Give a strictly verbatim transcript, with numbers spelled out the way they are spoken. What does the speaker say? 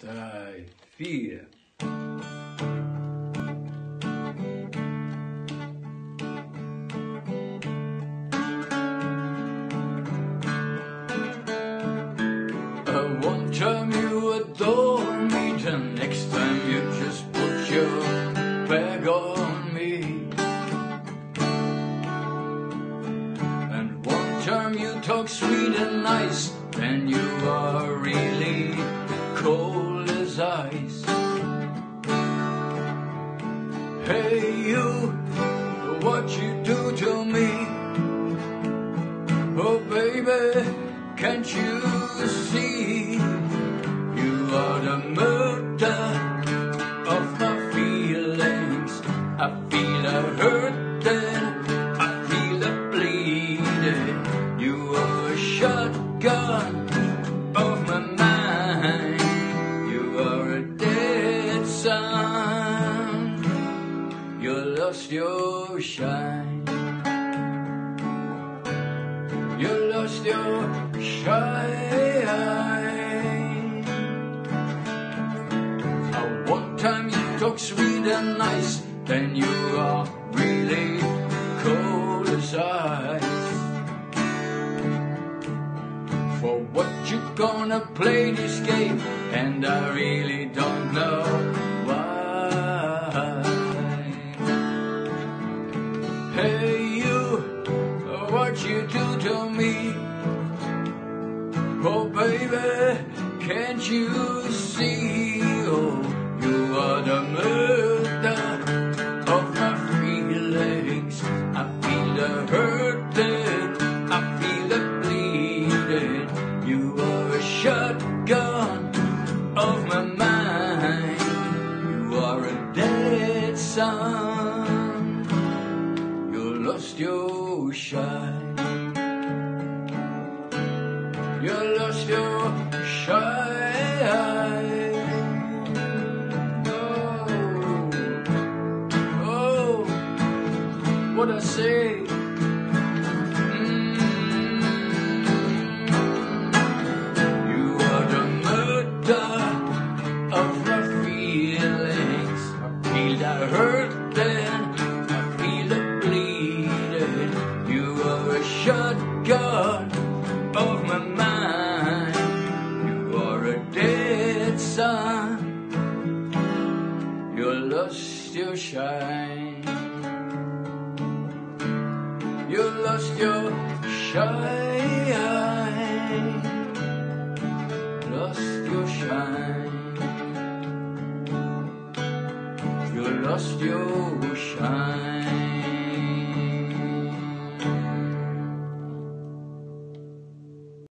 drei, vier. One time you adore me, the next time you just put your back on me. And one time you talk sweet and nice, then you are really cold as ice. Hey you, what you do to me? Oh baby, can't you see? You are the murder of my feelings. I feel a hurting, I feel a bleeding. You are a shotgun of my mind. You are a dead son. You lost your shine. You lost your shine. Uh, one time you talk sweet and nice, then you are really cold as ice. For what you gonna play this game, and I really don't know why. Hey you, what you do to me? Oh baby, can't you see? Oh, you are the murder of my feelings. I feel the hurting, I feel the bleeding. You are a shotgun of my mind. You are a dead son. You lost your shine. You lost your shine. Oh, oh, what I say? Mm. You are the murder of my feelings. I feel the hurting, I feel the bleeding. You are a shotgun of my mind. You are a dead son. You lost your shine. You lost your shine. Lost your shine. You lost your shine.